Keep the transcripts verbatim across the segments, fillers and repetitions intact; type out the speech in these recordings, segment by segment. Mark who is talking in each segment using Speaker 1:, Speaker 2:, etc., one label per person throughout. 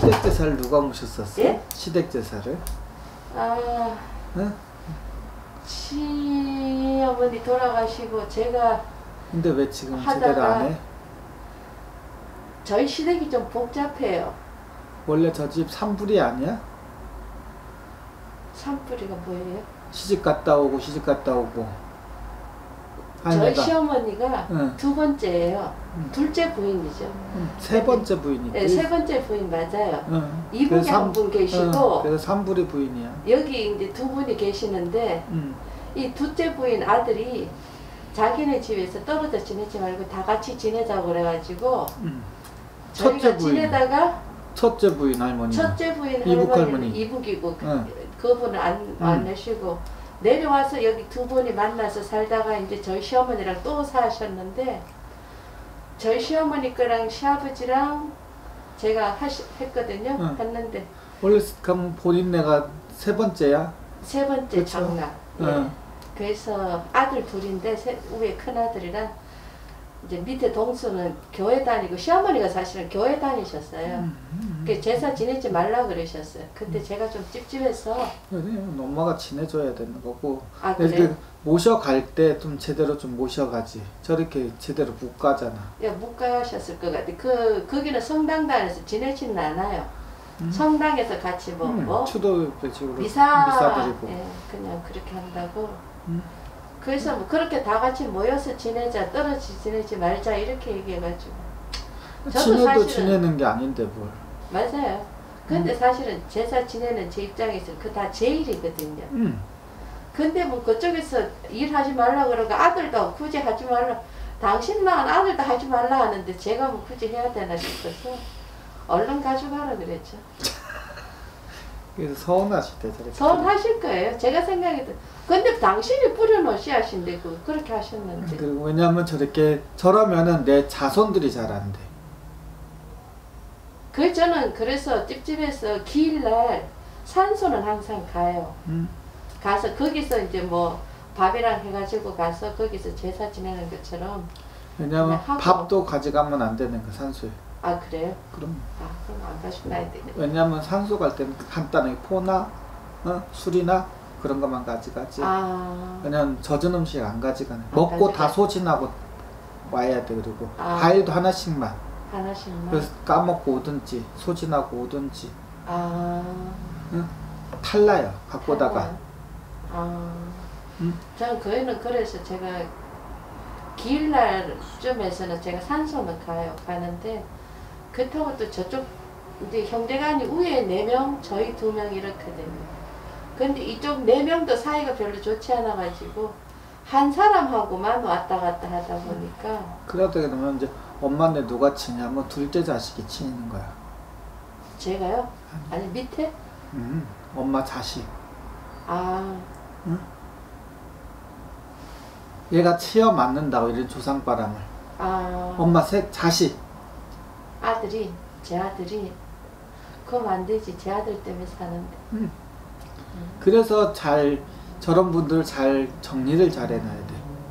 Speaker 1: 시댁 제사를 누가 모셨었어?
Speaker 2: 예?
Speaker 1: 시댁 제사를?
Speaker 2: 아,
Speaker 1: 응?
Speaker 2: 시어머니 돌아가시고 제가
Speaker 1: 근데 왜 지금
Speaker 2: 하다가
Speaker 1: 제대로 안 해?
Speaker 2: 저희 시댁이 좀 복잡해요.
Speaker 1: 원래 저 집 산불이 아니야?
Speaker 2: 산불이가 뭐예요?
Speaker 1: 시집 갔다 오고 시집 갔다 오고
Speaker 2: 저희
Speaker 1: 할매가.
Speaker 2: 시어머니가
Speaker 1: 응.
Speaker 2: 두 번째예요.
Speaker 1: 응.
Speaker 2: 둘째 부인이죠.
Speaker 1: 응. 세 번째 부인이지?
Speaker 2: 네, 세 번째 부인 맞아요.
Speaker 1: 응.
Speaker 2: 이북에 한 분 계시고
Speaker 1: 응. 그래서 산불이 부인이야.
Speaker 2: 여기 이제 두 분이 계시는데
Speaker 1: 응.
Speaker 2: 이 둘째 부인 아들이 자기네 집에서 떨어져 지내지 말고 다 같이 지내자고 그래가지고
Speaker 1: 응.
Speaker 2: 저희가
Speaker 1: 첫째 부인.
Speaker 2: 지내다가
Speaker 1: 첫째 부인 할머니.
Speaker 2: 첫째 부인
Speaker 1: 이북
Speaker 2: 할머니는
Speaker 1: 할머니.
Speaker 2: 이북이고
Speaker 1: 응.
Speaker 2: 그분은 안, 안 내시고 내려와서 여기 두 분이 만나서 살다가 이제 저희 시어머니랑 또 사셨는데 저희 시어머니 거랑 시아버지랑 제가 하시, 했거든요.
Speaker 1: 응.
Speaker 2: 했는데
Speaker 1: 원래 그럼 본인네가 세 번째야?
Speaker 2: 세 번째
Speaker 1: 그쵸?
Speaker 2: 장남. 예.
Speaker 1: 응.
Speaker 2: 그래서 아들 둘인데 세, 위에 큰 아들이랑 이제 밑에 동수는 교회 다니고 시어머니가 사실은 교회 다니셨어요.
Speaker 1: 음, 음,
Speaker 2: 그 제사 지내지 말라 그러셨어요. 근데 제가 좀 찝찝해서
Speaker 1: 음. 엄마가 지내줘야 되는 거고.
Speaker 2: 아,
Speaker 1: 이렇게
Speaker 2: 그래?
Speaker 1: 모셔갈 때 좀 제대로 좀 모셔가지. 저렇게 제대로 못 가잖아.
Speaker 2: 야, 못 가셨을 것 같아. 그 거기는 성당 다녀서 지내지는 않아요.
Speaker 1: 음.
Speaker 2: 성당에서 같이 뭐,
Speaker 1: 음,
Speaker 2: 뭐
Speaker 1: 추도 배치로
Speaker 2: 미사,
Speaker 1: 미사드리고.
Speaker 2: 예, 그냥 그렇게 한다고.
Speaker 1: 음.
Speaker 2: 그래서 뭐 그렇게 다 같이 모여서 지내자, 떨어지 지내지 말자 이렇게 얘기해가지고. 저도
Speaker 1: 지내도
Speaker 2: 사실은
Speaker 1: 지내는 게 아닌데 뭘.
Speaker 2: 맞아요. 근데
Speaker 1: 음.
Speaker 2: 사실은 제사 지내는 제 입장에서 그 다 제 일이거든요.
Speaker 1: 음.
Speaker 2: 근데 뭐 그쪽에서 일하지 말라 그러고 아들도 굳이 하지 말라. 당신만 아들도 하지 말라 하는데 제가 뭐 굳이 해야 되나 싶어서 얼른 가져가라 그랬죠.
Speaker 1: 그래서 서운하시대 저렇게.
Speaker 2: 서운하실 거예요. 제가 생각해도. 근데 당신이 뿌려놓으시 하신데 그 그렇게 하셨는데.
Speaker 1: 그리고 왜냐면 저렇게 저러면은 내 자손들이 잘 안 돼.
Speaker 2: 그 저는 그래서 찝찝해서 기일날 산소는 항상 가요.
Speaker 1: 음.
Speaker 2: 가서 거기서 이제 뭐 밥이랑 해가지고 가서 거기서 제사 지내는 것처럼.
Speaker 1: 왜냐면
Speaker 2: 하고.
Speaker 1: 밥도 가져가면 안 되는 거 산소에.
Speaker 2: 아 그래요?
Speaker 1: 그럼.
Speaker 2: 아 그럼 안 가셔야 되겠네.
Speaker 1: 왜냐면 산소 갈 때는 간단하게 포나 어? 술이나 그런 것만 가져가지.
Speaker 2: 아.
Speaker 1: 그냥 젖은 음식 안 가져가네.
Speaker 2: 안
Speaker 1: 먹고
Speaker 2: 가져가.
Speaker 1: 다 소진하고 와야 돼. 그리고
Speaker 2: 아.
Speaker 1: 과일도 하나씩만.
Speaker 2: 하나씩만.
Speaker 1: 그래서 까먹고 오든지 소진하고 오든지.
Speaker 2: 아.
Speaker 1: 응? 탈라요. 갖고 오다가.
Speaker 2: 아.
Speaker 1: 응?
Speaker 2: 저는 그애는 그래서 제가 기일날쯤에서는 제가 산소는 가요. 가는데 그렇다고 또 저쪽 이제 형제간이 위에 네 명, 저희 두 명 이렇거든요. 근데 이쪽 네 명도 사이가 별로 좋지 않아 가지고 한 사람하고만 왔다 갔다 하다 보니까.
Speaker 1: 그러다 그러면 이제 엄마네 누가 치냐면 둘째 자식이 치는 거야.
Speaker 2: 제가요? 아니 밑에?
Speaker 1: 음, 엄마 자식.
Speaker 2: 아.
Speaker 1: 응? 얘가 치여 맞는다고 이런 조상바람을.
Speaker 2: 아.
Speaker 1: 엄마 셋 자식.
Speaker 2: 아들이 제 아들이 그럼 안 되지. 제 아들 때문에 사는데.
Speaker 1: 음. 그래서 잘 저런 분들 잘 정리를 잘 해놔야 돼.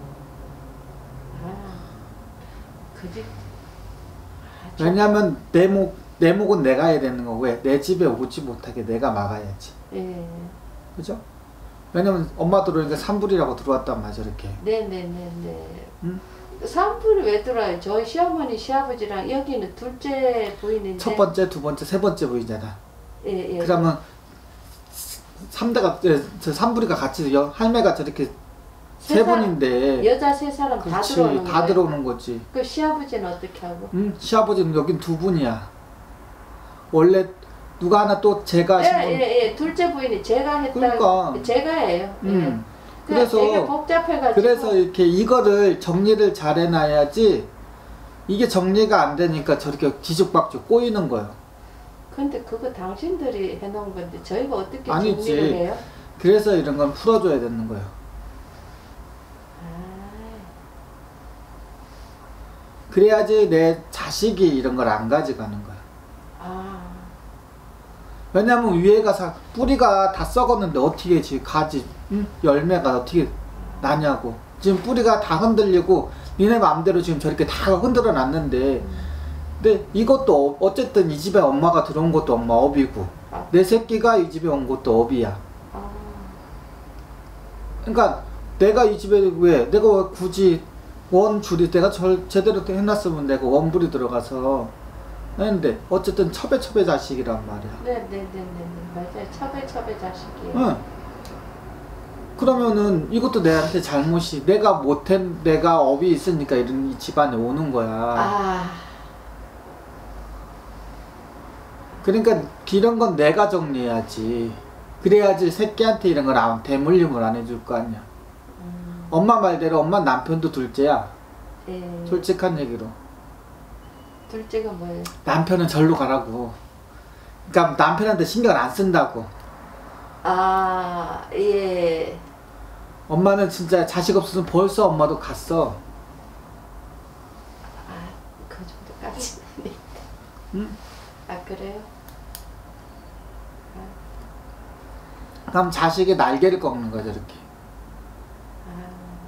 Speaker 2: 아. 그지. 아,
Speaker 1: 왜냐면 내 목, 내 목은 내가 해야 되는 거고 왜? 내 집에 오지 못하게 내가 막아야지.
Speaker 2: 예.
Speaker 1: 그죠? 왜냐면 엄마 들어오니까 산불이라고 들어왔단 말이야 이렇게.
Speaker 2: 네네네네.
Speaker 1: 응?
Speaker 2: 산불이 왜 들어요? 저희 시어머니 시아버지랑 여기는 둘째 부인인데.
Speaker 1: 첫 번째, 두 번째, 세 번째 부인이잖아.
Speaker 2: 예, 예.
Speaker 1: 그러면 삼 대가 저 산불이가 같이 여, 할매가 저렇게 세, 세 분인데
Speaker 2: 여자 세 사람 다
Speaker 1: 그렇지,
Speaker 2: 들어오는
Speaker 1: 다
Speaker 2: 거예요?
Speaker 1: 들어오는 거지.
Speaker 2: 그 시아버지는 어떻게 하고?
Speaker 1: 응? 시아버지는 여긴 두 분이야. 원래 누가 하나 또 제가 하신 분.
Speaker 2: 예, 예, 예. 둘째 부인이 제가 했다.
Speaker 1: 그러니까.
Speaker 2: 제가 해요.
Speaker 1: 음.
Speaker 2: 예.
Speaker 1: 그래서
Speaker 2: 되게 복잡해가지고.
Speaker 1: 그래서 이렇게 이거를 정리를 잘 해놔야지. 이게 정리가 안 되니까 저렇게 뒤죽박죽 꼬이는 거예요.
Speaker 2: 근데 그거 당신들이 해놓은 건데 저희가 어떻게
Speaker 1: 아니지.
Speaker 2: 정리를 해요?
Speaker 1: 그래서 이런 건 풀어줘야 되는 거예요. 그래야지 내 자식이 이런 걸 안 가져가는 거야.
Speaker 2: 아.
Speaker 1: 왜냐면 위에가 사, 뿌리가 다 썩었는데 어떻게 지금 가지, 응? 열매가 어떻게 나냐고. 지금 뿌리가 다 흔들리고 니네 마음대로 지금 저렇게 다 흔들어 놨는데 근데 이것도 어- 어쨌든 이 집에 엄마가 들어온 것도 엄마 업이고
Speaker 2: 아,
Speaker 1: 내 새끼가 이 집에 온 것도 업이야.
Speaker 2: 아,
Speaker 1: 그러니까 내가 이 집에 왜 내가 왜 굳이 원줄이 내가 절, 제대로 해놨으면 내가 원불이 들어가서 했는데 어쨌든 첩의 첩의 자식이란 말이야.
Speaker 2: 네네네네 맞아요. 첩의 첩의 자식이에요.
Speaker 1: 응. 그러면은 이것도 내한테 잘못이 내가 못한 내가 업이 있으니까 이런 이 집안에 오는 거야.
Speaker 2: 아,
Speaker 1: 그러니까 이런 건 내가 정리해야지. 그래야지 새끼한테 이런 걸 안, 대물림을 안 해줄 거 아니야.
Speaker 2: 음,
Speaker 1: 엄마 말대로 엄마 남편도 둘째야.
Speaker 2: 예.
Speaker 1: 솔직한 얘기로.
Speaker 2: 둘째가 뭐예요?
Speaker 1: 남편은 절로 가라고. 그러니까 남편한테 신경 안 쓴다고.
Speaker 2: 아, 예.
Speaker 1: 엄마는 진짜 자식 없어서 벌써 엄마도 갔어.
Speaker 2: 아, 그 정도까지.
Speaker 1: 응?
Speaker 2: 아, 그래요?
Speaker 1: 그럼 자식의 날개를 꺾는 거야 저렇게.
Speaker 2: 아,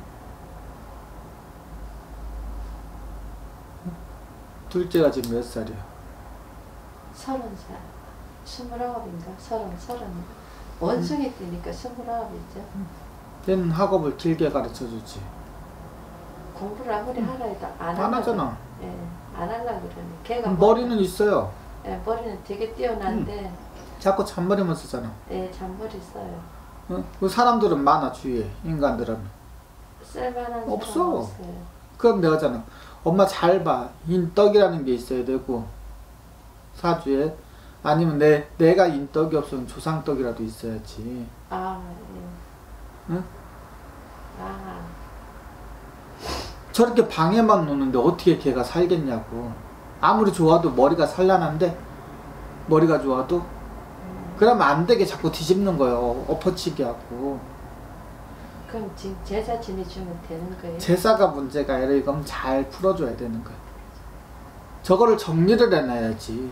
Speaker 1: 둘째가 지금 몇 살이야?
Speaker 2: 서른 살. 스물아홉인가? 서른, 서른. 원숭이 때니까 스물아홉이죠.
Speaker 1: 걔는 학업을 길게 가르쳐주지.
Speaker 2: 공부를 아무리 하라 해도 안,
Speaker 1: 안
Speaker 2: 하려고
Speaker 1: 하잖아.
Speaker 2: 그래. 예, 안 하려고 그러네. 걔가
Speaker 1: 머리는 있어요.
Speaker 2: 예, 머리는 되게 뛰어난데,
Speaker 1: 자꾸 잔머리만 쓰잖아.
Speaker 2: 예, 잔머리 써요.
Speaker 1: 응? 그 사람들은 많아 주위에 인간들은.
Speaker 2: 쓸만한
Speaker 1: 없어.
Speaker 2: 사람 없어요.
Speaker 1: 그럼 내가 하잖아. 엄마 잘 봐. 인덕이라는 게 있어야 되고 사주에 아니면 내 내가 인덕이 없으면 조상덕이라도 있어야지.
Speaker 2: 아, 예.
Speaker 1: 응?
Speaker 2: 아,
Speaker 1: 저렇게 방에만 노는데 어떻게 걔가 살겠냐고. 아무리 좋아도 머리가 산란한데 머리가 좋아도
Speaker 2: 음.
Speaker 1: 그러면 안 되게 자꾸 뒤집는 거예요. 엎어치기 하고.
Speaker 2: 그럼 지금 제사 지내주면 되는 거예요?
Speaker 1: 제사가 문제가 아니라 이건 잘 풀어줘야 되는 거야. 저거를 정리를 해놔야지.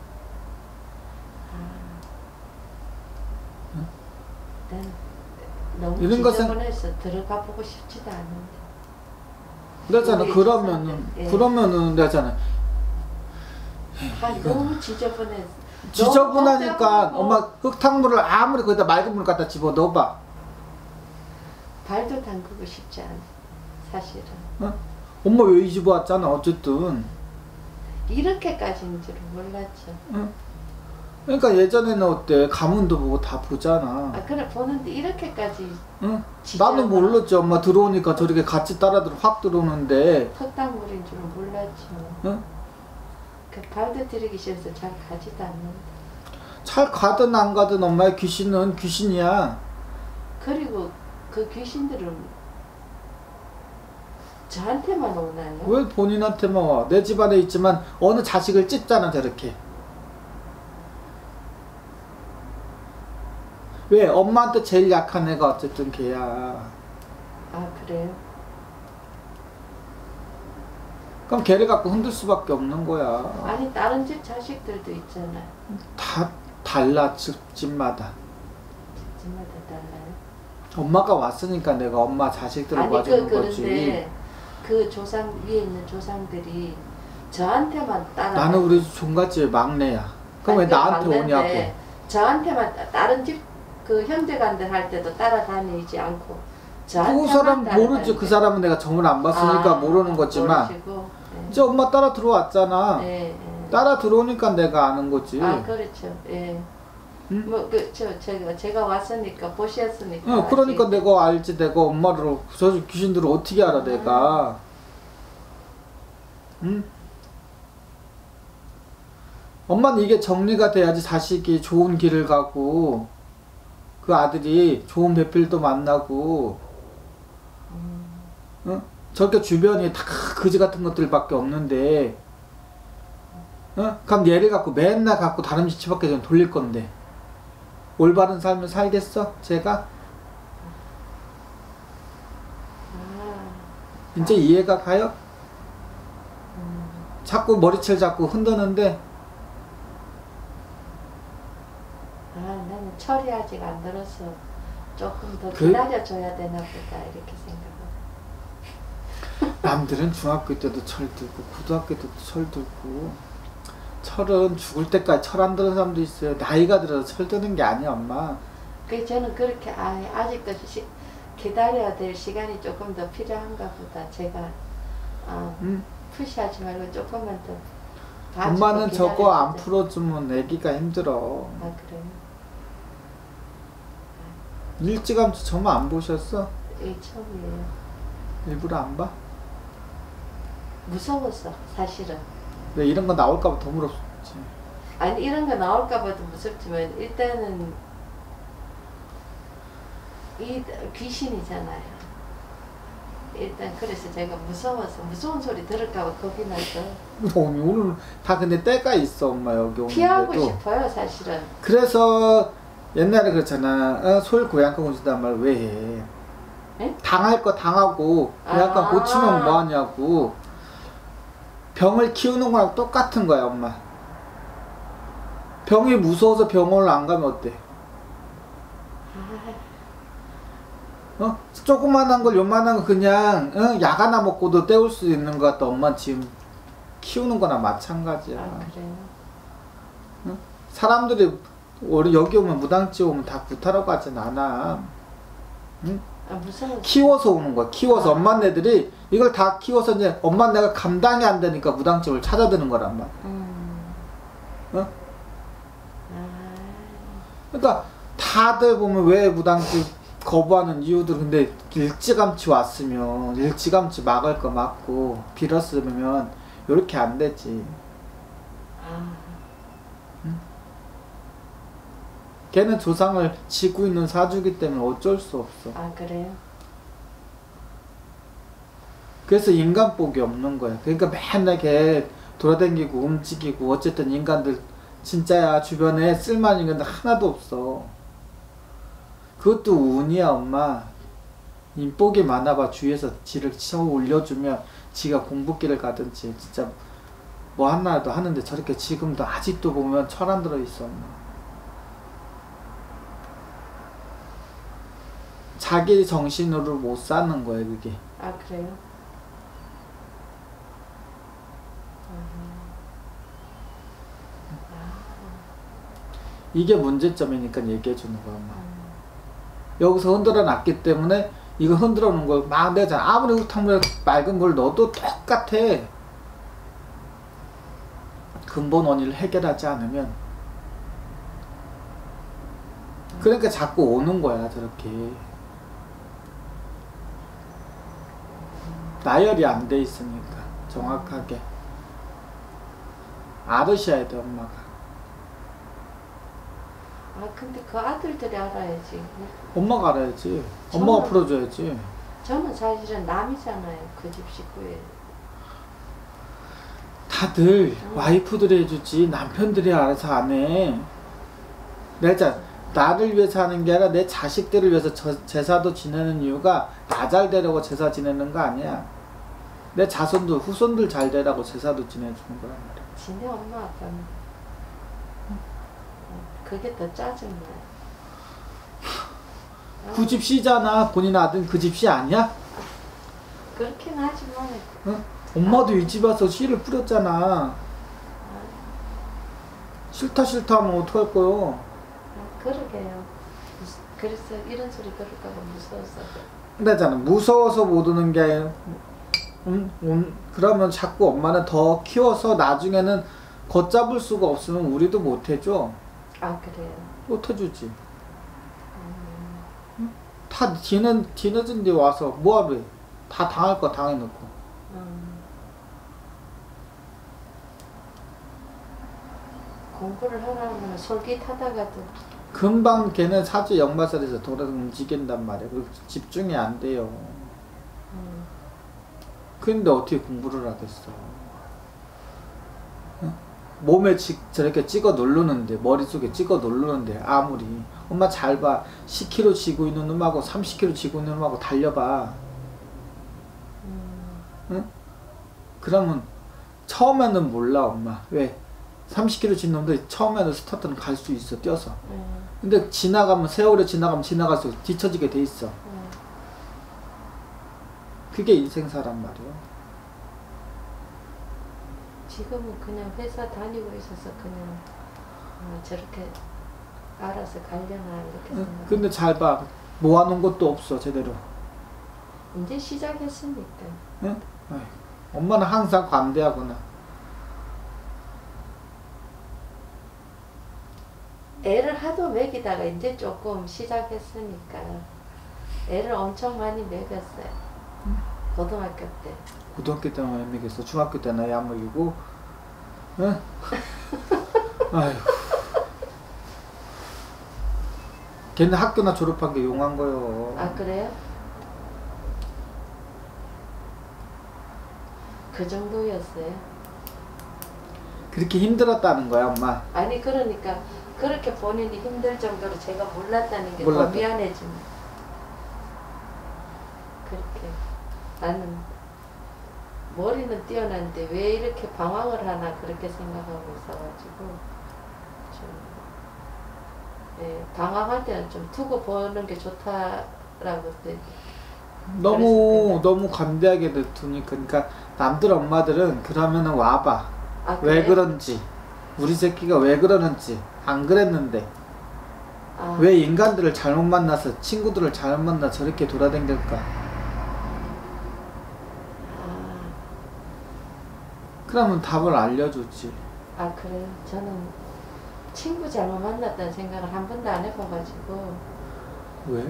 Speaker 2: 난 너무
Speaker 1: 이런 것은-
Speaker 2: 지저분해서 들어가 보고 싶지도 않은데.
Speaker 1: 그러잖아.
Speaker 2: 우리
Speaker 1: 그러면은
Speaker 2: 조상들, 예.
Speaker 1: 그러면은 내가잖아.
Speaker 2: 아, 너무 지저분해.
Speaker 1: 지저분하니까
Speaker 2: 너무
Speaker 1: 엄마 흙탕물을 아무리 거기다 맑은 물 갖다 집어 넣어봐.
Speaker 2: 발도 담그고 싶지 않아. 사실은.
Speaker 1: 어? 엄마 왜 이 집 왔잖아. 어쨌든.
Speaker 2: 이렇게까지인 줄은 몰랐죠.
Speaker 1: 어? 그러니까 예전에는 어때 가문도 보고 다 보잖아.
Speaker 2: 아, 그래 보는데 이렇게까지
Speaker 1: 응?
Speaker 2: 지저분-
Speaker 1: 나는 몰랐지. 엄마 들어오니까 저렇게 같이 따라들 확 들어오는데.
Speaker 2: 흙탕물인 줄은 몰랐죠.
Speaker 1: 응?
Speaker 2: 그 발도 들이기 싫어서 잘 가지도 않는데.
Speaker 1: 잘 가든 안 가든 엄마의 귀신은 귀신이야.
Speaker 2: 그리고 그 귀신들은 저한테만 오나요?
Speaker 1: 왜 본인한테만 와? 내 집안에 있지만 어느 자식을 찝잖아 저렇게. 왜? 엄마한테 제일 약한 애가 어쨌든 걔야.
Speaker 2: 아, 그래요?
Speaker 1: 그럼 걔를 갖고 흔들 수밖에 없는 거야.
Speaker 2: 아니 다른 집 자식들도 있잖아요.
Speaker 1: 다 달라 집, 집마다.
Speaker 2: 집마다 달라요.
Speaker 1: 엄마가 왔으니까 내가 엄마 자식들을
Speaker 2: 아니
Speaker 1: 봐주는
Speaker 2: 그
Speaker 1: 거지.
Speaker 2: 그런데 그 조상 위에 있는 조상들이 저한테만 따라.
Speaker 1: 나는 우리 종갓집의 막내야. 그럼 왜 나한테 오냐고.
Speaker 2: 저한테만 따- 다른 집 그 형제간들 할 때도 따라다니지 않고
Speaker 1: 그
Speaker 2: 저한테만
Speaker 1: 사람 모르지.
Speaker 2: 따라다니는데.
Speaker 1: 그 사람은 내가 점을 안 봤으니까
Speaker 2: 아,
Speaker 1: 모르는 거지만
Speaker 2: 모르시고, 네.
Speaker 1: 이제 엄마 따라 들어왔잖아.
Speaker 2: 네, 네.
Speaker 1: 따라 들어오니까 내가 아는 거지.
Speaker 2: 아, 그렇죠. 예.
Speaker 1: 응?
Speaker 2: 뭐, 그, 저, 제가, 제가 왔으니까, 보셨으니까.
Speaker 1: 응, 그러니까
Speaker 2: 아직.
Speaker 1: 내가 알지. 내가 엄마를 저 귀신들을 어떻게 알아 내가. 응? 엄마는 이게 정리가 돼야지 자식이 좋은 길을 가고 그 아들이 좋은 배필도 만나고
Speaker 2: 음,
Speaker 1: 응? 저렇게 주변이 다 거지 같은 것들밖에 없는데 응? 그럼 얘를 갖고 맨날 갖고 다른 집밖에 좀 돌릴 건데 올바른 삶을 살겠어? 제가?
Speaker 2: 아,
Speaker 1: 이제 이해가 가요?
Speaker 2: 음,
Speaker 1: 자꾸 머리채를 잡고 흔드는데
Speaker 2: 아, 나는 철이 아직 안 들어서 조금 더
Speaker 1: 그-
Speaker 2: 기다려줘야 되나 보다, 이렇게 생각하고.
Speaker 1: 남들은 중학교 때도 철 들고 고등학교 때도 철 들고 철은 죽을 때까지 철 안 드는 사람도 있어요. 나이가 들어서 철 드는 게 아니야 엄마.
Speaker 2: 그 저는 그렇게 아, 아직도 시, 기다려야 될 시간이 조금 더 필요한가 보다. 제가 아,
Speaker 1: 응?
Speaker 2: 푸시하지 말고 조금만 더
Speaker 1: 엄마는 저거 안
Speaker 2: 기다려야지.
Speaker 1: 풀어주면 애기가 힘들어.
Speaker 2: 아 그래요?
Speaker 1: 일찌감치 저만 안 보셨어?
Speaker 2: 이 처음이에요.
Speaker 1: 일부러 안 봐?
Speaker 2: 무서웠어 사실은.
Speaker 1: 왜 이런 거 나올까봐 더 무섭지.
Speaker 2: 아니 이런 거 나올까 봐도 무섭지만 일단은 이 귀신이잖아요. 일단 그래서 제가 무서워서 무서운 소리 들을까 봐 겁이 나서
Speaker 1: 오늘, 오늘 다 근데 때가 있어 엄마 여기
Speaker 2: 피하고
Speaker 1: 오는데도.
Speaker 2: 싶어요 사실은.
Speaker 1: 그래서 옛날에 그렇잖아. 어, 소일 고양간 고친다는 말 왜 해?
Speaker 2: 에?
Speaker 1: 당할 거 당하고 고양간
Speaker 2: 아.
Speaker 1: 고치면 뭐하냐고. 병을 키우는 거랑 똑같은 거야 엄마. 병이 무서워서 병원을 안 가면 어때? 어? 조그만한 걸 요만한 거 그냥 어? 약 하나 먹고도 때울 수 있는 것 같다. 엄마 지금 키우는 거나 마찬가지야.
Speaker 2: 아 그래요?
Speaker 1: 어? 사람들이 우리 여기 오면 무당집 오면 다 구타라고 하진 않아. 응?
Speaker 2: 아 무서워.
Speaker 1: 키워서 오는 거야. 키워서
Speaker 2: 아.
Speaker 1: 엄마네들이 이걸 다 키워서 이제 엄마 내가 감당이 안 되니까 무당집을 찾아드는 거란 말이야.
Speaker 2: 음.
Speaker 1: 어?
Speaker 2: 아.
Speaker 1: 그러니까 다들 보면 왜 무당집 거부하는 이유들 근데 일찌감치 왔으면 일찌감치 막을 거 막고 빌었으면 이렇게 안 되지.
Speaker 2: 아.
Speaker 1: 걔는 조상을 지고 있는 사주기 때문에 어쩔 수 없어.
Speaker 2: 아 그래요?
Speaker 1: 그래서 인간복이 없는 거야. 그러니까 맨날 걔 돌아다니고 움직이고 어쨌든 인간들 진짜야 주변에 쓸만한 인간들 하나도 없어. 그것도 운이야 엄마. 인복이 많아봐 주위에서 지를 쳐 올려주면 지가 공부길을 가든지 진짜 뭐 하나라도 하는데 저렇게 지금도 아직도 보면 철 안 들어있어 엄마. 자기 정신으로 못 사는 거야 그게.
Speaker 2: 아 그래요?
Speaker 1: 이게 문제점이니까 얘기해 주는 거야 엄마. 여기서 흔들어 놨기 때문에 이거 흔들어 놓은 걸 막 내잖아. 아무리 흙탕물에 맑은 물 넣어도 똑같아. 근본 원인을 해결하지 않으면. 그러니까 자꾸 오는 거야 저렇게. 나열이 안 돼 있으니까 정확하게 알으셔야 돼 엄마가.
Speaker 2: 아 근데 그 아들들이 알아야지.
Speaker 1: 엄마가 알아야지. 엄마가
Speaker 2: 저는-
Speaker 1: 풀어줘야지.
Speaker 2: 저는 사실은 남이잖아요. 그 집 식구에.
Speaker 1: 다들
Speaker 2: 음.
Speaker 1: 와이프들이 해주지 남편들이 알아서 안 해. 내가 나를 위해서 하는 게 아니라 내 자식들을 위해서 저, 제사도 지내는 이유가 나 잘 되려고 제사 지내는 거 아니야. 내 자손들 후손들 잘 되라고 제사도 지내주는 거란 말이야.
Speaker 2: 지네 엄마 아빠는. 그게 더 짜증나요.
Speaker 1: 그 집 씨잖아. 본인 아들 그 집 씨 아니야?
Speaker 2: 그렇긴 하지만
Speaker 1: 응? 엄마도 이 집 와서 씨를 뿌렸잖아.
Speaker 2: 아,
Speaker 1: 싫다 싫다 하면 어떡할 거요.
Speaker 2: 아, 그러게요. 무스- 그래서 이런 소리 들을까봐 무서웠어.
Speaker 1: 그러잖아. 무서워서 못 오는 게 아니라 음, 음, 그러면 자꾸 엄마는 더 키워서 나중에는 걷잡을 수가 없으면 우리도 못 해줘.
Speaker 2: 아 그래요.
Speaker 1: 못 해주지.
Speaker 2: 음,
Speaker 1: 다 뒤는 뒤늦은 데 와서 뭐하러 해. 다 당할 거 당해놓고.
Speaker 2: 음. 공부를 하려면 솔깃하다가도
Speaker 1: 금방 걔는 사주 역마살에서 돌아 움직인단 말이야. 그리고 집중이 안 돼요.
Speaker 2: 음,
Speaker 1: 근데 어떻게 공부를 하겠어. 응? 몸에 지, 저렇게 찍어 누르는데 머릿속에 찍어 누르는데 아무리 엄마 잘 봐. 십 킬로그램 지고 있는 놈하고 삼십 킬로그램 지고 있는 놈하고 달려봐.
Speaker 2: 음,
Speaker 1: 응? 그러면 처음에는 몰라 엄마. 왜? 삼십 킬로그램 진 놈들 처음에는 스타트는 갈 수 있어 뛰어서.
Speaker 2: 음,
Speaker 1: 근데 지나가면 세월이 지나가면 지나갈수록 뒤처지게 돼 있어.
Speaker 2: 음.
Speaker 1: 그게 인생사란 말이야.
Speaker 2: 지금은 그냥 회사 다니고 있어서 그냥 어, 저렇게 알아서 가려나 이렇게
Speaker 1: 응?
Speaker 2: 생각.
Speaker 1: 근데 잘 봐. 모아놓은 것도 없어 제대로.
Speaker 2: 이제 시작했으니까.
Speaker 1: 응? 아이, 엄마는 항상 관대하구나.
Speaker 2: 애를 하도 먹이다가 이제 조금 시작했으니까 애를 엄청 많이 먹였어요. 고등학교 때.
Speaker 1: 고등학교 때는 안 먹였어. 중학교 때는 아예 안 먹이고. 응? 아휴. 걔는 학교나 졸업한 게 용한 거요.
Speaker 2: 아 그래요? 그 정도였어요?
Speaker 1: 그렇게 힘들었다는 거야 엄마.
Speaker 2: 아니 그러니까 그렇게 본인이 힘들 정도로 제가 몰랐다는 게 더
Speaker 1: 몰랐다.
Speaker 2: 미안해집니다. 그렇게 나는 머리는 뛰어난데 왜 이렇게 방황을 하나 그렇게 생각하고 있어가지고 좀 예, 방황할 때는 좀 두고 보는 게 좋다라고 때
Speaker 1: 너무 너무 관대하게 냅두니까. 그러니까 남들 엄마들은 그러면은 와봐.
Speaker 2: 아,
Speaker 1: 왜
Speaker 2: 그래요?
Speaker 1: 그런지, 우리 새끼가 왜 그러는지. 안 그랬는데
Speaker 2: 아,
Speaker 1: 왜 인간들을 잘못 만나서, 친구들을 잘못 만나 저렇게 돌아다닐까.
Speaker 2: 아,
Speaker 1: 그러면 답을 알려주지.
Speaker 2: 아 그래요? 저는 친구 잘못 만났다는 생각을 한 번도 안 해봐가지고
Speaker 1: 왜?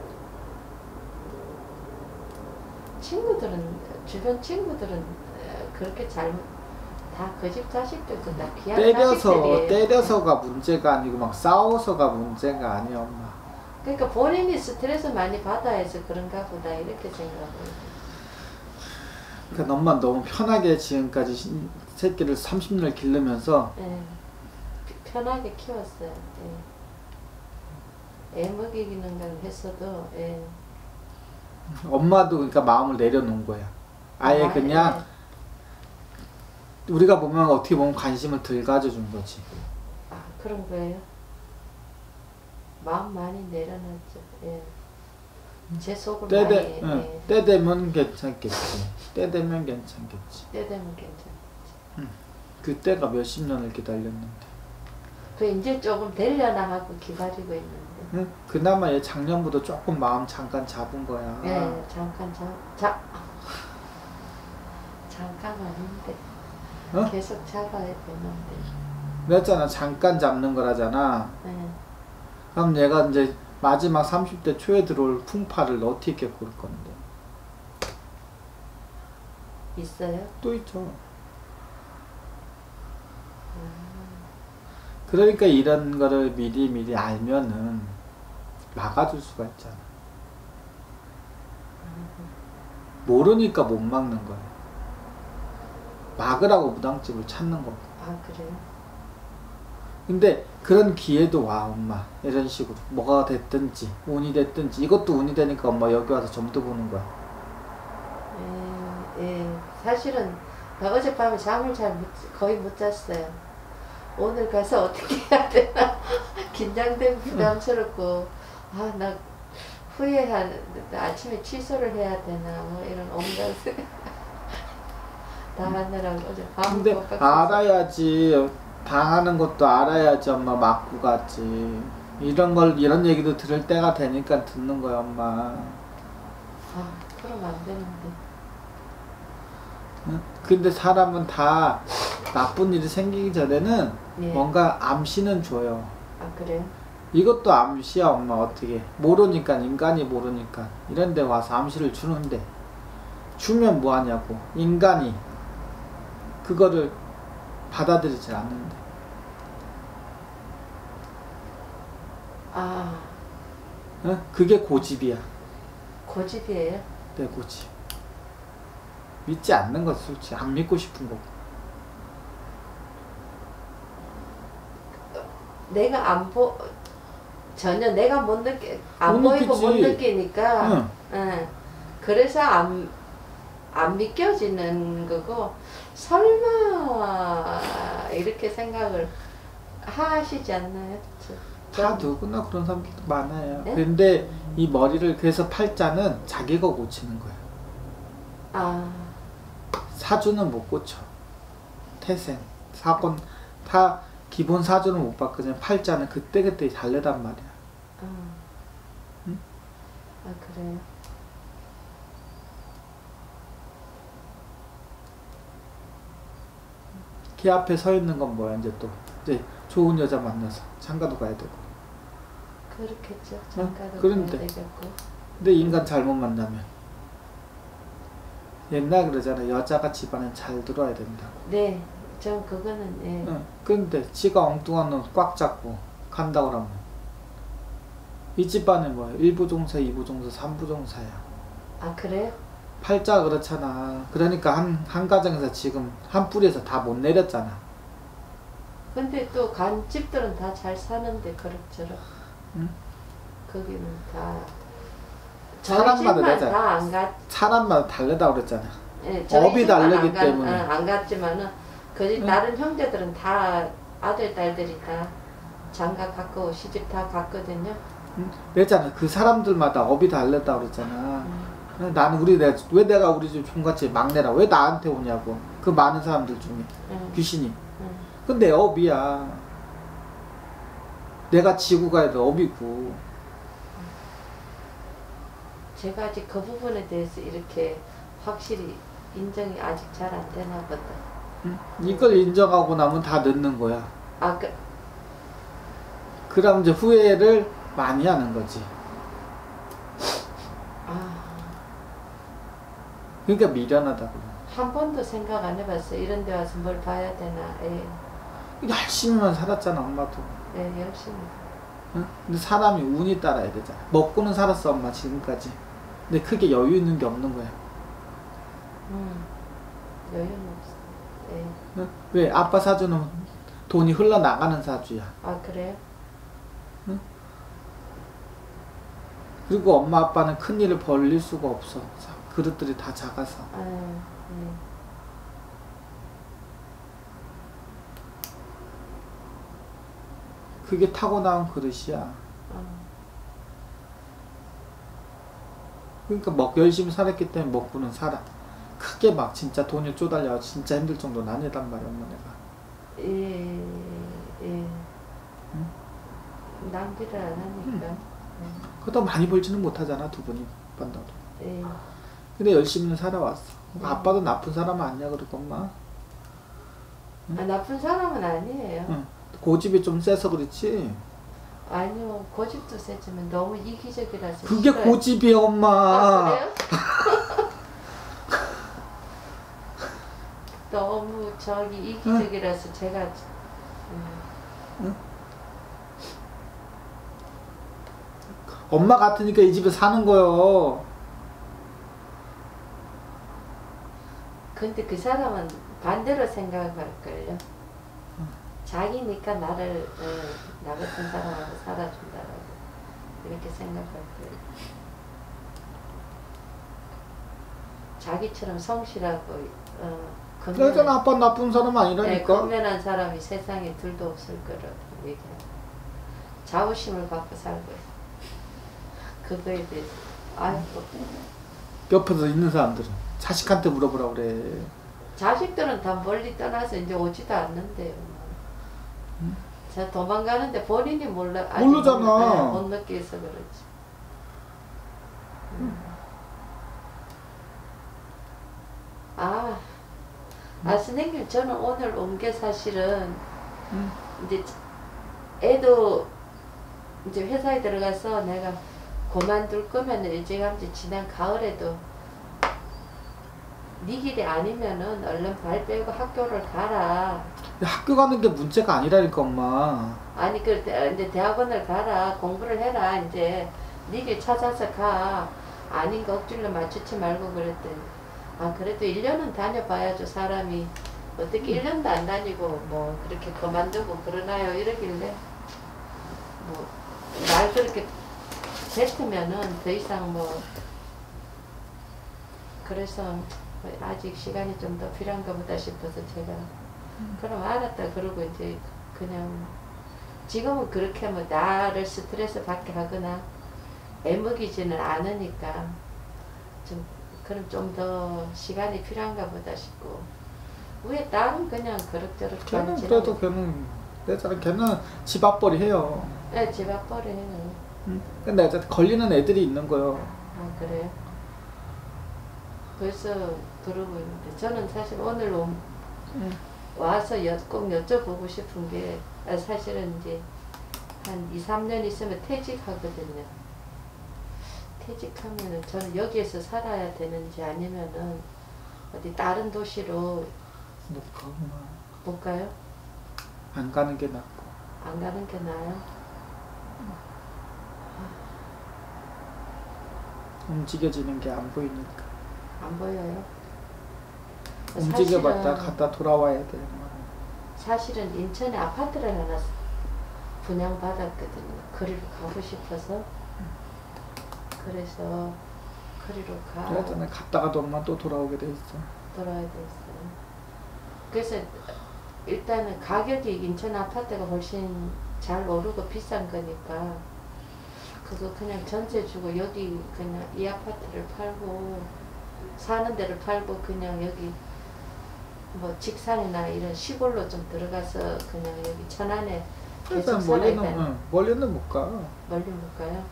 Speaker 2: 친구들은 주변 친구들은 에, 그렇게 잘못 다 그 집 자식들도 다 귀한
Speaker 1: 때려서
Speaker 2: 자식들이에요.
Speaker 1: 때려서가 문제가 아니고 막 싸워서가 문제가 아니야 엄마.
Speaker 2: 그러니까 본인이 스트레스 많이 받아 해서 그런가 보다 이렇게 생각해요.
Speaker 1: 그러니까 엄마 너무 편하게 지금까지 신- 새끼를 삼십 년을 기르면서
Speaker 2: 예, 편하게 키웠어요. 예. 애 먹이는 건 했어도 예.
Speaker 1: 엄마도 그러니까 마음을 내려놓은 거야. 아예
Speaker 2: 아,
Speaker 1: 그냥 우리가 보면 어떻게 보면 관심을 덜 가져준 거지.
Speaker 2: 아 그런 거예요? 마음 많이 내려놨죠. 예. 제 속을
Speaker 1: 때,
Speaker 2: 많이
Speaker 1: 되, 응.
Speaker 2: 예.
Speaker 1: 때 되면 괜찮겠지. 때 되면 괜찮겠지.
Speaker 2: 때 되면 괜찮아.
Speaker 1: 그때가 몇십 년을 기다렸는데.
Speaker 2: 그 이제 조금 되려나 하고 기다리고 있는데.
Speaker 1: 응? 그나마 얘 작년부터 조금 마음 잠깐 잡은 거야.
Speaker 2: 예, 잠깐 잠, 자, 잠깐 아닌데
Speaker 1: 어?
Speaker 2: 계속 잡아야 되는데.
Speaker 1: 그랬잖아. 잠깐 잡는 거라잖아.
Speaker 2: 예.
Speaker 1: 그럼 얘가 이제 마지막 삼십 대 초에 들어올 풍파를 어떻게 고를 건데.
Speaker 2: 있어요?
Speaker 1: 또 있죠. 그러니까 이런 거를 미리 미리 알면은 막아줄 수가 있잖아. 모르니까 못 막는 거야. 막으라고 무당집을 찾는 거고.
Speaker 2: 아 그래요?
Speaker 1: 근데 그런 기회도 와 엄마. 이런 식으로 뭐가 됐든지 운이 됐든지. 이것도 운이 되니까 엄마 여기 와서 점도 보는 거야.
Speaker 2: 예, 예. 사실은 어젯밤에 잠을 잘 못, 거의 못 잤어요. 오늘 가서 어떻게 해야 되나 긴장되고 부담스럽고 아 나 후회한 아침에 취소를 해야 되나 뭐 이런 온갖 다 하느라고 어제 밤을
Speaker 1: 근데
Speaker 2: 못 잤어요.
Speaker 1: 알아야지. 당하는 것도 알아야지 엄마 맞고 가지. 이런 걸 이런 얘기도 들을 때가 되니까 듣는 거야 엄마.
Speaker 2: 아 그러면 안 되는데.
Speaker 1: 응? 근데 사람은 다 나쁜 일이 생기기 전에는
Speaker 2: 예.
Speaker 1: 뭔가 암시는 줘요.
Speaker 2: 아 그래요?
Speaker 1: 이것도 암시야 엄마. 어떻게 모르니까, 인간이 모르니까 이런 데 와서 암시를 주는데 주면 뭐하냐고. 인간이 그거를 받아들이지 않는데.
Speaker 2: 아
Speaker 1: 응? 그게 고집이야.
Speaker 2: 고집이에요?
Speaker 1: 내 고집. 믿지 않는 건 솔직히 안 믿고 싶은 거고.
Speaker 2: 내가 안 보, 전혀 내가 못 느끼, 안
Speaker 1: 못
Speaker 2: 보이고 못
Speaker 1: 느끼지.
Speaker 2: 느끼니까,
Speaker 1: 응.
Speaker 2: 응. 그래서 안, 안 믿겨지는 거고, 설마, 이렇게 생각을 하시지 않나요? 저,
Speaker 1: 다
Speaker 2: 저-
Speaker 1: 누구나 그런 사람들도 많아요.
Speaker 2: 네?
Speaker 1: 근데 이 머리를, 그래서 팔자는 자기가 고치는 거야.
Speaker 2: 아,
Speaker 1: 사주는 못 고쳐. 태생 사건 다 기본 사주는 못 봤거든. 팔자는 그때그때 다르단 말이야.
Speaker 2: 어.
Speaker 1: 응?
Speaker 2: 아 그래요?
Speaker 1: 걔 앞에 서 있는 건 뭐야 이제 또 이제 좋은 여자 만나서 장가도 가야 되고.
Speaker 2: 그렇겠죠. 장가도
Speaker 1: 그런데.
Speaker 2: 가야 되겠고.
Speaker 1: 근데 인간 잘못 만나면 옛날 그러잖아. 여자가 집안에 잘 들어야 된다.
Speaker 2: 네, 전 그거는 예.
Speaker 1: 응. 근데 지가 엉뚱한 놈 꽉 잡고 간다 그러면 이 집안에 뭐 일 부 종사, 이 부 종사, 삼 부 종사야.
Speaker 2: 아 그래요?
Speaker 1: 팔자 그렇잖아. 그러니까 한, 한 가정에서 지금 한 뿌리에서 다 못 내렸잖아.
Speaker 2: 근데 또 간 집들은 다 잘 사는데 그럭저럭.
Speaker 1: 응?
Speaker 2: 거기는 다
Speaker 1: 사람마다
Speaker 2: 저희 집만
Speaker 1: 되잖아.
Speaker 2: 다 안 갔.
Speaker 1: 사람마다 다르다고 그랬잖아.
Speaker 2: 예, 저희
Speaker 1: 업이
Speaker 2: 집만
Speaker 1: 다르기
Speaker 2: 안 갔-
Speaker 1: 때문에.
Speaker 2: 어, 안 갔지만은 그
Speaker 1: 응.
Speaker 2: 다른 형제들은 다 아들 딸들이 다 장가 갔고 시집 다 갔거든요.
Speaker 1: 응? 그랬잖아. 그 사람들마다 업이 다르다고 그랬잖아.
Speaker 2: 음.
Speaker 1: 나는 우리 내, 왜 내가 우리 집 종갓집 막내라 왜 나한테 오냐고. 그 많은 사람들 중에
Speaker 2: 음.
Speaker 1: 귀신이.
Speaker 2: 음.
Speaker 1: 근데 업이야. 내가 지고 가야 돼 업이고.
Speaker 2: 제가 아직 그 부분에 대해서 이렇게 확실히 인정이 아직 잘 안 되나 보다.
Speaker 1: 응? 이걸 인정하고 나면 다 늦는 거야.
Speaker 2: 아, 그,
Speaker 1: 그럼 이제 후회를 많이 하는 거지.
Speaker 2: 아,
Speaker 1: 그러니까 미련하다고.
Speaker 2: 한 번도 생각 안 해봤어요. 이런 데 와서 뭘 봐야 되나. 예,
Speaker 1: 열심히만 살았잖아 엄마도.
Speaker 2: 예, 열심히.
Speaker 1: 응? 근데 사람이 운이 따라야 되잖아. 먹고는 살았어 엄마 지금까지. 근데 크게 여유 있는 게 없는 거야.
Speaker 2: 음, 여유는 없어. 예.
Speaker 1: 응? 왜? 아빠 사주는 돈이 흘러나가는 사주야.
Speaker 2: 아, 그래요?
Speaker 1: 그리고 엄마 아빠는 큰 일을 벌릴 수가 없어. 그릇들이 다 작아서.
Speaker 2: 아, 예.
Speaker 1: 그게 타고나온 그릇이야.
Speaker 2: 어,
Speaker 1: 그러니까 먹 열심히 살았기 때문에 먹고는 살아. 크게 막 진짜 돈이 쪼달려 진짜 힘들 정도는 아니단 말이야 엄마 내가.
Speaker 2: 예, 예.
Speaker 1: 응?
Speaker 2: 낭비를 안 하니까.
Speaker 1: 그것도 많이 벌지는 못하잖아 두 분이 만나도.
Speaker 2: 예.
Speaker 1: 근데 열심히는 살아왔어.
Speaker 2: 음.
Speaker 1: 아빠도 나쁜 사람 아니야 그러고 엄마.
Speaker 2: 아, 나쁜 사람은 아니에요.
Speaker 1: 응. 고집이 좀 세서 그렇지.
Speaker 2: 아니요, 고집도 세지만 너무 이기적이라서.
Speaker 1: 그게
Speaker 2: 싫어요.
Speaker 1: 고집이야 엄마.
Speaker 2: 아, 그래요? 너무 저기 이기적이라서 제가 음,
Speaker 1: 엄마 같으니까 이 집에 사는 거요.
Speaker 2: 근데 그 사람은 반대로 생각할걸요. 자기니까 나를 어, 나 같은 사람하고 살아준다라고 이렇게 생각할 거예요. 자기처럼 성실하고 어,
Speaker 1: 그러잖아 아빠 나쁜 사람
Speaker 2: 네,
Speaker 1: 아니라니까.
Speaker 2: 건면한 사람이 세상에 둘도 없을 거라고 얘기해요. 자부심을 갖고 살고요. 그거에 대해서 아이고.
Speaker 1: 옆에서 있는 사람들은 자식한테 물어보라 그래.
Speaker 2: 자식들은 다 멀리 떠나서 이제 오지도 않는데요.
Speaker 1: 응?
Speaker 2: 자 도망가는데 본인이 몰라. 아직
Speaker 1: 모르잖아.
Speaker 2: 몰라, 못 느껴서 그렇지. 음. 아, 아 선생님 저는 오늘 온 게 사실은
Speaker 1: 응?
Speaker 2: 이제 애도 이제 회사에 들어가서 내가 그만둘 거면 일찌감치 지난 가을에도 네 길이 아니면은 얼른 발 빼고 학교를 가라.
Speaker 1: 학교 가는 게 문제가 아니라니까 엄마.
Speaker 2: 아니 그 이제 대학원을 가라. 공부를 해라. 이제 네 길 찾아서 가. 아닌 거 억지로 맞추지 말고 그랬더니 아 그래도 일 년은 다녀봐야죠. 사람이 어떻게 일 년도 안 다니고 뭐 그렇게 그만두고 그러나요? 이러길래 뭐 말 그렇게 뱉으면은 더 이상 뭐 그래서 아직 시간이 좀 더 필요한가 보다 싶어서 제가 음. 그럼 알았다 그러고 이제 그냥 지금은 그렇게 뭐 나를 스트레스 받게 하거나 애먹이지는 않으니까 좀 그럼 좀 더 시간이 필요한가 보다 싶고 위에 딸은 그냥 그럭저럭
Speaker 1: 걔는
Speaker 2: 잘
Speaker 1: 그래도
Speaker 2: 지내고.
Speaker 1: 걔는 내처럼 걔는 집 앞벌이 해요.
Speaker 2: 네, 집 앞벌이 해요.
Speaker 1: 응? 근데 이제 걸리는 애들이 있는 거요.
Speaker 2: 아, 그래요? 벌써 그러고 있는데 저는 사실 오늘 옴-
Speaker 1: 응.
Speaker 2: 와서 여, 꼭 여쭤보고 싶은 게 아, 사실은 이제 한 이, 삼 년 있으면 퇴직하거든요. 퇴직하면은 저는 여기에서 살아야 되는지 아니면은 어디 다른 도시로
Speaker 1: 못 가구나.
Speaker 2: 못 가요?
Speaker 1: 안 가는 게 낫고.
Speaker 2: 안 가는 게 나아요?
Speaker 1: 움직여지는 게 안 보이니까.
Speaker 2: 안 보여요?
Speaker 1: 움직여봤다
Speaker 2: 사실은-
Speaker 1: 갔다 돌아와야 돼.
Speaker 2: 사실은 인천에 아파트를 하나 분양받았거든요. 거리로 가고 싶어서. 그래서 거리로 가
Speaker 1: 그랬잖아. 갔다가도 엄마 또 돌아오게 돼 있어.
Speaker 2: 돌아야 됐어요. 그래서 일단은 가격이 인천 아파트가 훨씬 잘 오르고 비싼 거니까 그거 그냥 전세 주고 여기 그냥 이 아파트를 팔고 사는 데를 팔고 그냥 여기 뭐 직산이나 이런 시골로 좀 들어가서 그냥 여기 천안에
Speaker 1: 일단
Speaker 2: 계속 살아야
Speaker 1: 멀리는
Speaker 2: 되는.
Speaker 1: 응, 멀리는 못 가.
Speaker 2: 멀리 못 가요?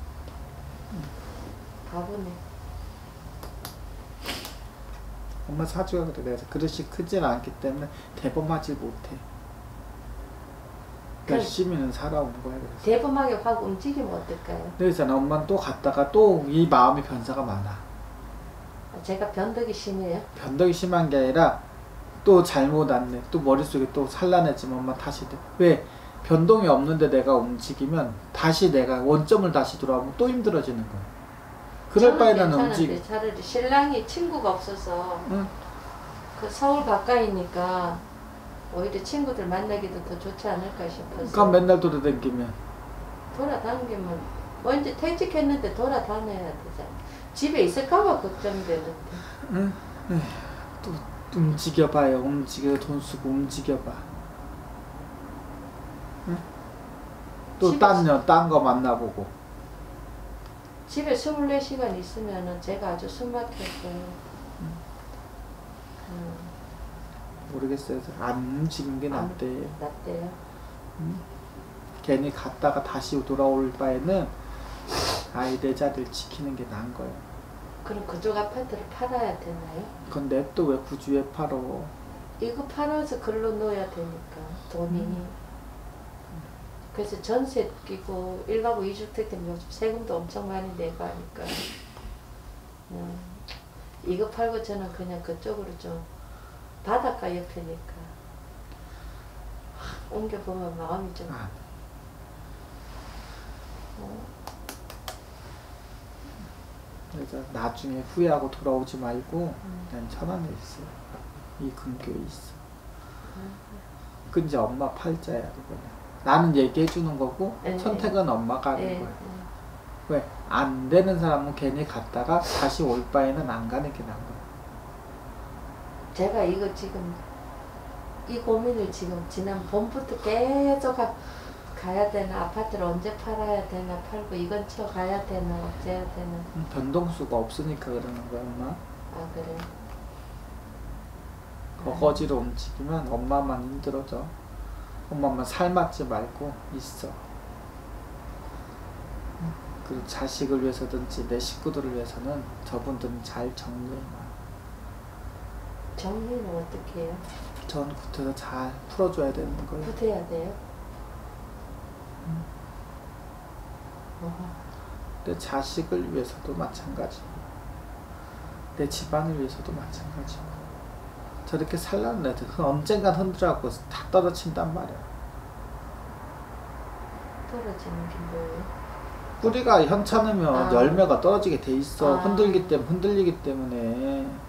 Speaker 2: 가보네.
Speaker 1: 엄마 사주가 그래. 내가 그릇이 크진 않기 때문에 대범하지 못해. 열심히는 살아온 거야. 그래서.
Speaker 2: 대범하게 확 움직이면 어떨까요?
Speaker 1: 그래서 엄마는 또 갔다가 또 이 마음의 변화가 많아.
Speaker 2: 제가 변덕이 심해요.
Speaker 1: 변덕이 심한 게 아니라 또 잘못 안내. 또 머릿속에 또 산란해지면 엄마 다시 돼. 왜? 변동이 없는데 내가 움직이면 다시 내가 원점을 다시 돌아오면 또 힘들어지는 거야. 그럴 바에는 움직이.
Speaker 2: 차라리 신랑이 친구가 없어서
Speaker 1: 응.
Speaker 2: 그 서울 가까이니까 오히려 친구들 만나기도 더 좋지 않을까 싶어서.
Speaker 1: 그럼 맨날 돌아다니면
Speaker 2: 돌아다니면 뭐 이제 퇴직했는데 돌아다녀야 되잖아. 집에 있을까봐 걱정되는데.
Speaker 1: 응? 에휴, 또 움직여봐요. 움직여 돈 쓰고 움직여봐. 응? 또
Speaker 2: 집에
Speaker 1: 딴 년, 딴 거 만나보고.
Speaker 2: 집에 스물네 시간 있으면은 제가 아주 숨 막혔어요. 음.
Speaker 1: 모르겠어요. 안 움직이는 게
Speaker 2: 안-
Speaker 1: 낫대.
Speaker 2: 낫대요.
Speaker 1: 응? 괜히 갔다가 다시 돌아올 바에는 아이 내 자리를 지키는 게 나은 거예요.
Speaker 2: 그럼 그쪽 아파트를 팔아야 되나요?
Speaker 1: 그건 내 또 왜 구주에 팔어.
Speaker 2: 이거 팔아서 글로 넣어야 되니까 돈이.
Speaker 1: 음.
Speaker 2: 그래서 전세 끼고 일 가구 이 주택 때문에 요즘 세금도 엄청 많이 내고 하니까 음, 이거 팔고 저는 그냥 그쪽으로 좀 바닷가 옆이니까 하, 옮겨보면 마음이 좀
Speaker 1: 아,
Speaker 2: 어,
Speaker 1: 그래서 나중에 후회하고 돌아오지 말고
Speaker 2: 음.
Speaker 1: 그냥 천안에 있어. 이 근교에 있어.
Speaker 2: 음.
Speaker 1: 그 이제 엄마 팔자야 그거는. 나는 얘기해 주는 거고
Speaker 2: 네.
Speaker 1: 선택은 엄마가 하는
Speaker 2: 예,
Speaker 1: 거야.
Speaker 2: 예.
Speaker 1: 왜? 안 되는 사람은 괜히 갔다가 다시 올 바에는 안 가는 게 나은 거야.
Speaker 2: 제가 이거 지금 이 고민을 지금 지난 봄부터 계속 가, 가야 되나 아파트를 언제 팔아야 되나 팔고 이 근처 가야 되나 어째야 되나.
Speaker 1: 음, 변동수가 없으니까 그러는 거야 엄마.
Speaker 2: 아 그래.
Speaker 1: 거거지로 움직이면 엄마만 힘들어져. 엄마만 살맞지 말고 있어. 음, 그리고 자식을 위해서든지 내 식구들을 위해서는 저분들은 잘 정리해놔.
Speaker 2: 정리는 어떻게 해요?
Speaker 1: 전 겉에서 잘 풀어줘야 되는 거예요.
Speaker 2: 붙어야 돼요?
Speaker 1: 음.
Speaker 2: 어,
Speaker 1: 내 자식을 위해서도 마찬가지고 내 집안을 위해서도 마찬가지고 저렇게 살라는 애들 언젠간 흔들어갖고 다 떨어진단 말이야.
Speaker 2: 떨어지는 게 뭐예요?
Speaker 1: 뿌리가 현찮으면
Speaker 2: 아.
Speaker 1: 열매가 떨어지게 돼 있어.
Speaker 2: 아.
Speaker 1: 흔들기 때문에 흔들리기 때문에.
Speaker 2: 음.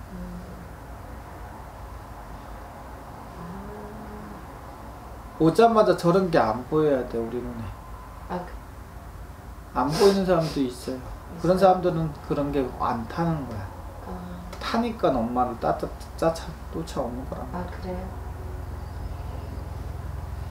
Speaker 1: 오자마자 저런 게 안 보여야 돼 우리 눈에.
Speaker 2: 아, 그-
Speaker 1: 안 보이는 사람도 있어요. 그런
Speaker 2: 있어요?
Speaker 1: 사람들은 그런 게 안 타는 거야.
Speaker 2: 아,
Speaker 1: 타니까 엄마를 따뜻 짜차 쫓아오는 거란 말이야.
Speaker 2: 아 그래요?